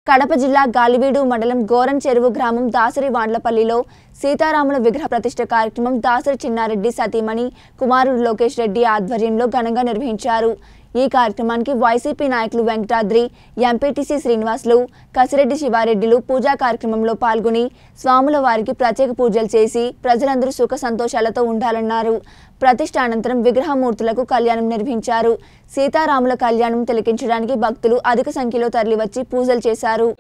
కడప జిల్లా గాలివీడు మండలం గోరన్ చెరువు గ్రామం దాసరి వాండ్లపల్లిలో సీతారాముల విగ్రహ ప్రతిష్ఠ కార్యక్రమం దాసరి చిన్నారెడ్డి సతీమణి కుమారుడు లోకేష్ రెడ్డి ఆధ్వర్యంలో ఘనంగా నిర్వహించారు। ఈ కార్యక్రమానికి వైసీపీ నాయకులు వెంకటాద్రి, ఎంపీటీసీ శ్రీనివాసులు, కసిరెడ్డి శివారెడ్డిలు పూజా కార్యక్రమంలో పాల్గొని స్వాముల వారికి ప్రత్యేక పూజలు చేసి ప్రజలందరూ సుఖ సంతోషాలతో ఉండాలన్నారు। ప్రతిష్ఠ అనంతరం విగ్రహమూర్తులకు కళ్యాణం నిర్వహించారు। సీతారాముల కళ్యాణం తిలకించడానికి భక్తులు అధిక సంఖ్యలో తరలివచ్చి పూజలు చేశారు।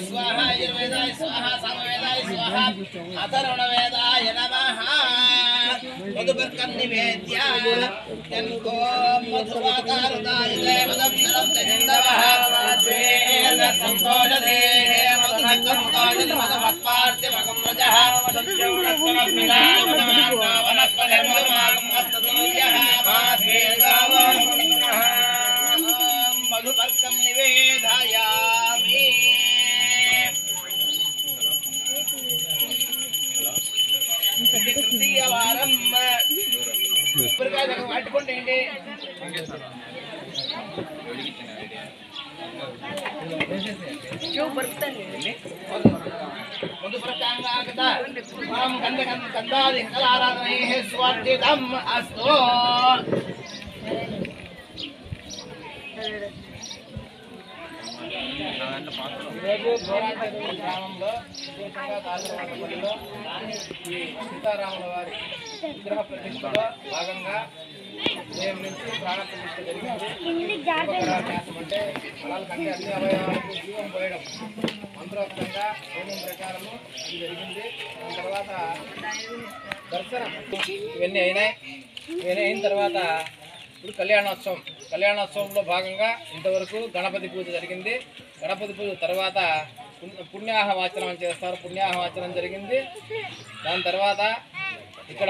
సీతారాముల వారి విగ్రహ ప్రతిష్టలో భాగంగా ఉదయం నుంచి ప్రాణ ప్రతిష్ఠ జరిగింది। అంటే ఫలాల కంటే అన్ని అవయవాలకు జీవం పోయడం మంత్రోక్తంగా హోమం ప్రకారము ఇది జరిగింది। దాని తర్వాత దర్శనం ఇవన్నీ అయిన తర్వాత ఇప్పుడు కళ్యాణోత్సవంలో భాగంగా ఇంతవరకు గణపతి పూజ జరిగింది। గణపతి పూజ తర్వాత పుణ్యాహవాచనం చేస్తారు। పుణ్యాహవాచనం జరిగింది। దాని తర్వాత ఇక్కడ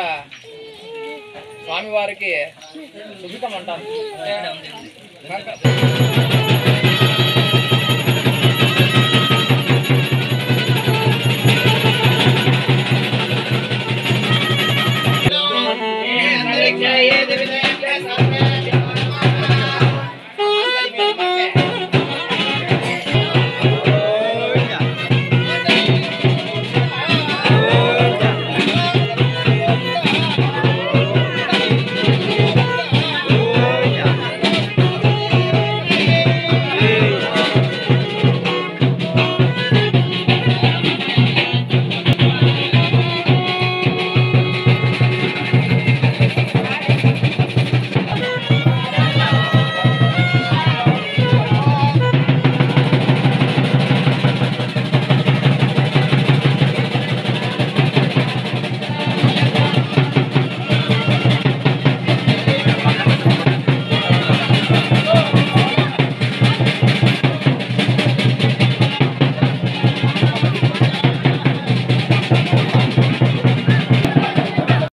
స్వామివారికి సుభితం అంటారు।